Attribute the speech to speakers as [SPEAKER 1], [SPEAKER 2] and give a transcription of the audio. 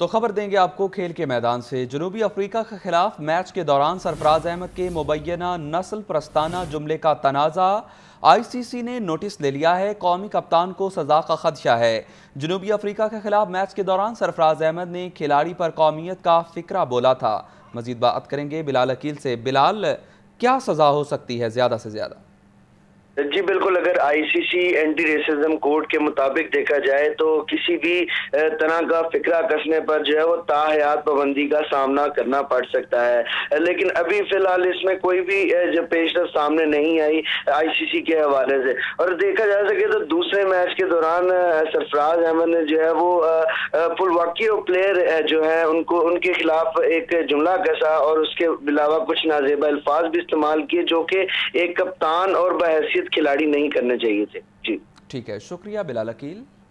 [SPEAKER 1] तो खबर देंगे आपको खेल के मैदान से। जनूबी अफ्रीका के खिलाफ मैच के दौरान सरफराज अहमद के मुबैना नस्ल प्रस्ताना जुमले का तनाज़ा ICC ने नोटिस ले लिया है। कौमी कप्तान को सजा का खदशा है। जनूबी अफ्रीका के खिलाफ मैच के दौरान सरफराज अहमद ने खिलाड़ी पर कौमियत का फिक्रा बोला था। मजीद बात करेंगे बिलाल अकील से। बिलाल, क्या सजा हो सकती है ज़्यादा से ज़्यादा?
[SPEAKER 2] जी बिल्कुल, अगर ICC एंटी रेसिज्म कोड के मुताबिक देखा जाए तो किसी भी तरह का फिक्रा कसने पर जो है वो ताहयात पाबंदी का सामना करना पड़ सकता है। लेकिन अभी फिलहाल इसमें कोई भी जो पेशरफ सामने नहीं आई ICC के हवाले से। और देखा जा सके तो दूसरे मैच के दौरान सरफराज अहमद ने जो है वो फुलवाकी प्लेयर जो है उनको उनके खिलाफ एक जुमला कसा और उसके अलावा कुछ नाजेबा अल्फाज भी इस्तेमाल किए जो कि एक कप्तान और बहैसियत खिलाड़ी नहीं करने चाहिए थे। जी
[SPEAKER 1] ठीक है, शुक्रिया बिलाल अकील।